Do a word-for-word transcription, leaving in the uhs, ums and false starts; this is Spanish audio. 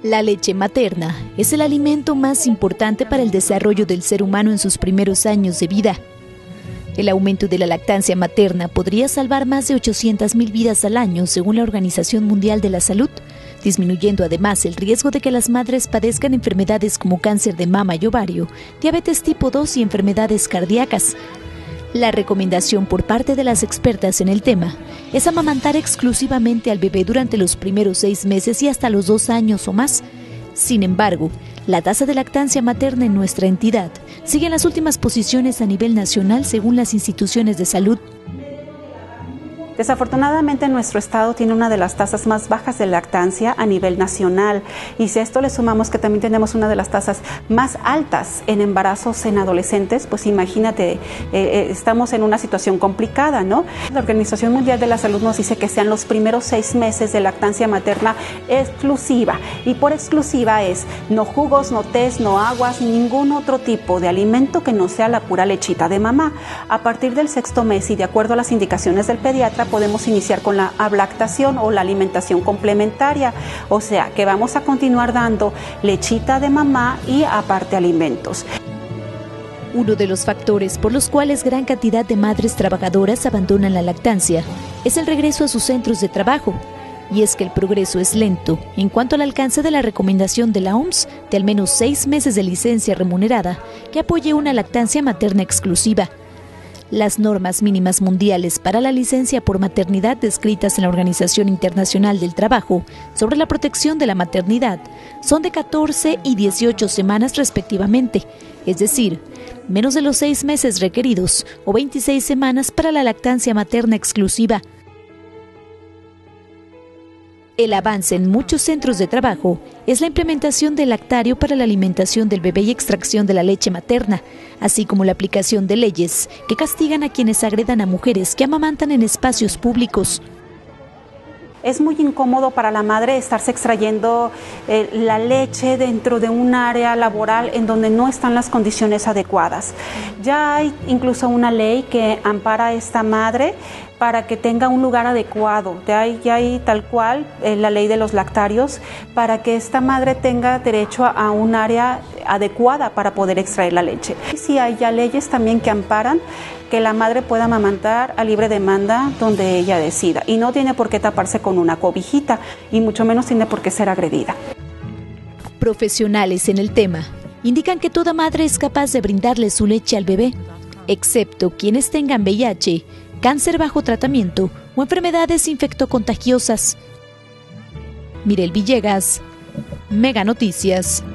La leche materna es el alimento más importante para el desarrollo del ser humano en sus primeros años de vida. El aumento de la lactancia materna podría salvar más de ochocientas mil vidas al año, según la Organización Mundial de la Salud, disminuyendo además el riesgo de que las madres padezcan enfermedades como cáncer de mama y ovario, diabetes tipo dos y enfermedades cardíacas. La recomendación por parte de las expertas en el tema es amamantar exclusivamente al bebé durante los primeros seis meses y hasta los dos años o más. Sin embargo, la tasa de lactancia materna en nuestra entidad sigue en las últimas posiciones a nivel nacional según las instituciones de salud. Desafortunadamente, nuestro estado tiene una de las tasas más bajas de lactancia a nivel nacional, y si a esto le sumamos que también tenemos una de las tasas más altas en embarazos en adolescentes, pues imagínate, eh, eh, estamos en una situación complicada, ¿no? La Organización Mundial de la Salud nos dice que sean los primeros seis meses de lactancia materna exclusiva, y por exclusiva es no jugos, no tés, no aguas, ningún otro tipo de alimento que no sea la pura lechita de mamá. A partir del sexto mes y de acuerdo a las indicaciones del pediatra, podemos iniciar con la ablactación o la alimentación complementaria, o sea que vamos a continuar dando lechita de mamá y aparte alimentos. Uno de los factores por los cuales gran cantidad de madres trabajadoras abandonan la lactancia es el regreso a sus centros de trabajo. Y es que el progreso es lento en cuanto al alcance de la recomendación de la O M S de al menos seis meses de licencia remunerada que apoye una lactancia materna exclusiva. Las normas mínimas mundiales para la licencia por maternidad descritas en la Organización Internacional del Trabajo sobre la protección de la maternidad son de catorce y dieciocho semanas respectivamente, es decir, menos de los seis meses requeridos o veintiséis semanas para la lactancia materna exclusiva. El avance en muchos centros de trabajo es la implementación del lactario para la alimentación del bebé y extracción de la leche materna, así como la aplicación de leyes que castigan a quienes agredan a mujeres que amamantan en espacios públicos. Es muy incómodo para la madre estarse extrayendo eh, la leche dentro de un área laboral en donde no están las condiciones adecuadas. Ya hay incluso una ley que ampara a esta madre para que tenga un lugar adecuado. Ya hay, ya hay tal cual eh, la ley de los lactarios para que esta madre tenga derecho a, a un área adecuada para poder extraer la leche. Y sí hay ya leyes también que amparan que la madre pueda amamantar a libre demanda donde ella decida, y no tiene por qué taparse con una cobijita, y mucho menos tiene por qué ser agredida. Profesionales en el tema indican que toda madre es capaz de brindarle su leche al bebé, excepto quienes tengan V I H, cáncer bajo tratamiento o enfermedades infectocontagiosas. Mirel Villegas, Mega Noticias.